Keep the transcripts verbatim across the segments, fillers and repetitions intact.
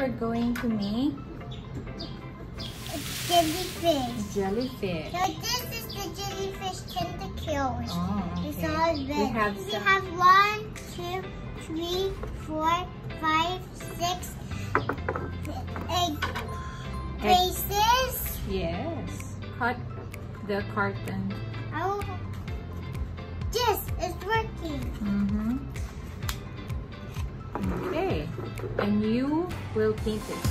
we're going to make jellyfish. Jellyfish. So this is the jellyfish tentacles. Oh, okay. It's all red. We have, we some... have one, two, three, four, five, six, eight places. Yes. Cut the carton. Oh, yes, it's working. Mm-hmm. Okay. And you will paint it.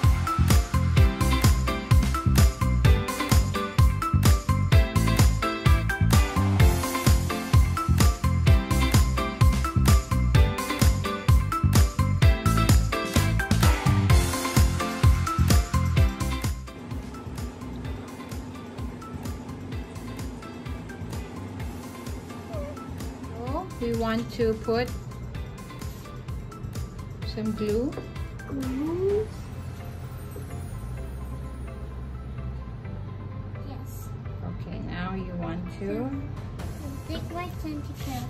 We want to put some glue. Glue. Yes. Okay, now you want to take my tentacle.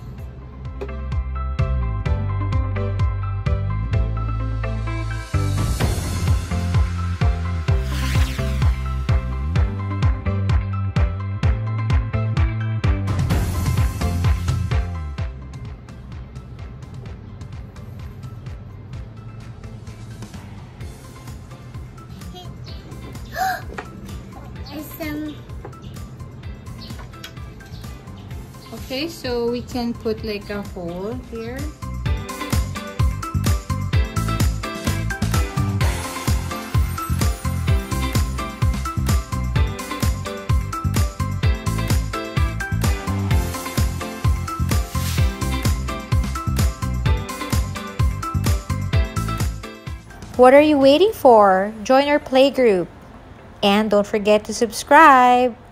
Okay, so we can put like a hole here. What are you waiting for? Join our playgroup. And don't forget to subscribe.